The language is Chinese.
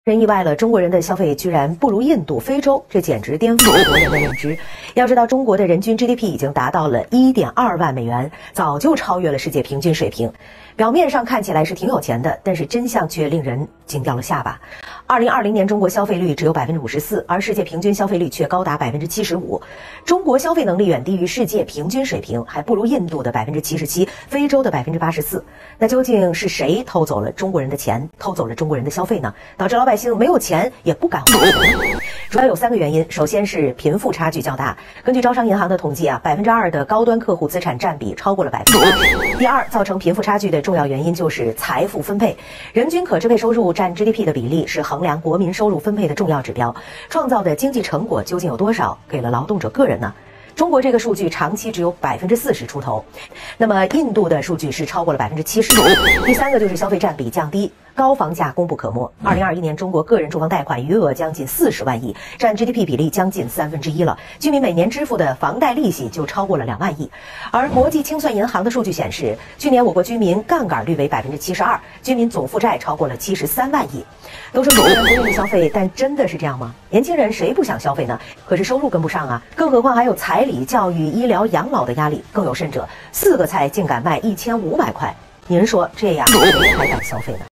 人意外了，中国人的消费居然不如印度、非洲，这简直颠覆了国人的认知。要知道，中国的人均 GDP 已经达到了1.2万美元，早就超越了世界平均水平。表面上看起来是挺有钱的，但是真相却令人惊掉了下巴。2020年，中国消费率只有54%，而世界平均消费率却高达75%。中国消费能力远低于世界平均水平，还不如印度的77%，非洲的84%。那究竟是谁偷走了中国人的钱，偷走了中国人的消费呢？导致老百姓没有钱也不敢花钱。主要有3个原因。首先是贫富差距较大。根据招商银行的统计，2%的高端客户资产占比超过了80%。第二，造成贫富差距的重要原因就是财富分配。人均可支配收入占 GDP 的比例是衡量国民收入分配的重要指标。创造的经济成果究竟有多少给了劳动者个人呢？中国这个数据长期只有40%出头，那么印度的数据是超过了70%。第3个就是消费占比降低，高房价功不可没。2021年，中国个人住房贷款余额将近40万亿，占 GDP 比例将近1/3了。居民每年支付的房贷利息就超过了2万亿。而国际清算银行的数据显示，去年我国居民杠杆率为72%，居民总负债超过了73万亿。都说中国人不愿意消费，但真的是这样吗？年轻人谁不想消费呢？可是收入跟不上啊，更何况还有彩礼、教育、医疗、养老的压力。更有甚者，4个菜竟敢卖1500块，您说这样谁还敢消费呢？